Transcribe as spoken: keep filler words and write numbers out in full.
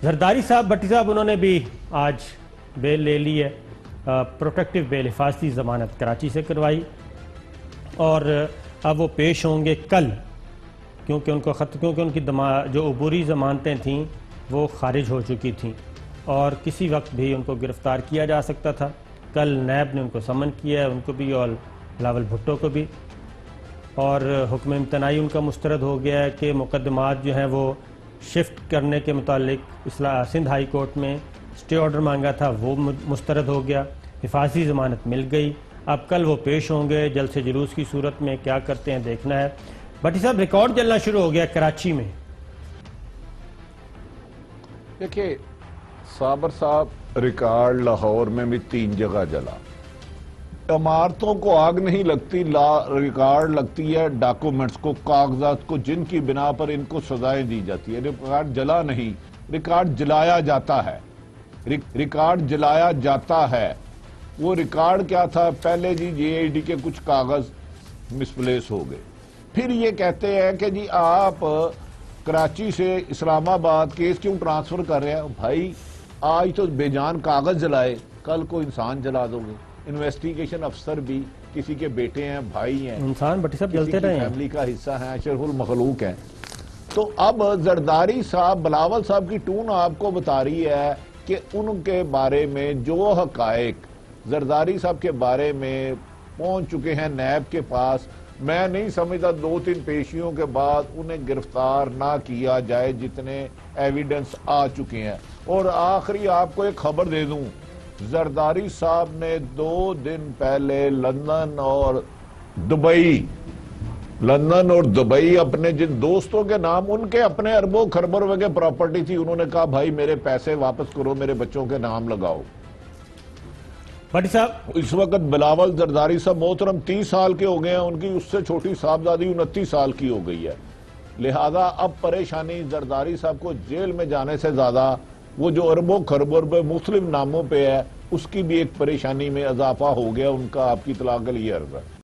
زرداری صاحب بھٹی صاحب انہوں نے بھی آج بیل لے لی ہے، پروٹیکٹیو بیل حفاظتی ضمانت کراچی سے کروائی، اور اب وہ پیش ہوں گے کل، کیونکہ ان کو خط کیونکہ ان کی جو عبوری ضمانتیں تھیں وہ خارج ہو چکی تھیں اور کسی وقت بھی ان کو گرفتار کیا جا سکتا تھا۔ کل نیب نے ان کو سمن کیا ہے، ان کو بھی اور بلاول بھٹو کو بھی، اور حکم امتناعی ان کا مسترد ہو گیا ہے کہ مقدمات جو ہیں وہ شفٹ کرنے کے متعلق سندھ ہائی کورٹ میں اسٹے آرڈر مانگا تھا، وہ مسترد ہو گیا، حفاظتی ضمانت مل گئی۔ اب کل وہ پیش ہوں گے، جلد سے جلوس کی صورت میں کیا کرتے ہیں دیکھنا ہے۔ بھٹی صاحب ریکارڈ جلنا شروع ہو گیا کراچی میں۔ دیکھیں صابر صاحب، ریکارڈ لاہور میں بھی تین جگہ جلا۔ عمارتوں کو آگ نہیں لگتی، ریکارڈ لگتی ہے ڈاکومنٹس کو، کاغذات کو، جن کی بنا پر ان کو سزائیں دی جاتی ہے۔ ریکارڈ جلا نہیں، ریکارڈ جلایا جاتا ہے، ریکارڈ جلایا جاتا ہے۔ وہ ریکارڈ کیا تھا؟ پہلے جی جے آئی ڈی کے کچھ کاغذ مسپلیس ہو گئے، پھر یہ کہتے ہیں کہ جی آپ کراچی سے اسلام آباد کیس کیوں ٹرانسفر کر رہے ہیں؟ بھائی آج تو بے جان کاغذ جلائے، کل کو انسان جلا دو گے۔ انویسٹیگیشن افسر بھی کسی کے بیٹے ہیں، بھائی ہیں، انسان بھٹی صاحب کسی جلتے کی رہے ہیں، فیملی کا حصہ ہیں، اشرف المخلوق ہیں۔ تو اب زرداری صاحب، بلاول صاحب کی ٹون آپ کو بتا رہی ہے کہ ان کے بارے میں جو حقائق زرداری صاحب کے بارے میں پہنچ چکے ہیں نیب کے پاس، میں نہیں سمجھتا دو تین پیشیوں کے بعد انہیں گرفتار نہ کیا جائے جتنے ایویڈنس آ چکے ہیں۔ اور آخری آپ کو ایک خبر دے دوں، زرداری صاحب نے دو دن پہلے لندن اور دبئی لندن اور دبئی اپنے جن دوستوں کے نام، ان کے اپنے اربوں خربوں روپے کے پراپرٹی تھی، انہوں نے کہا بھائی میرے پیسے واپس کرو، میرے بچوں کے نام لگاؤ۔ بھٹی صاحب اس وقت بلاول زرداری صاحب محترم تیس سال کے ہو گئے ہیں، ان کی اس سے چھوٹی صاحبزادی انتیس سال کی ہو گئی ہے، لہذا اب پریشانی زرداری صاحب کو جیل میں جانے سے زیادہ وہ جو اربوں خربوں روپے مختلف ناموں پہ ہے اس کی بھی ایک پریشانی میں اضافہ ہو گیا ان کا۔ آپ کی اطلاع کے لیے عرض ہے۔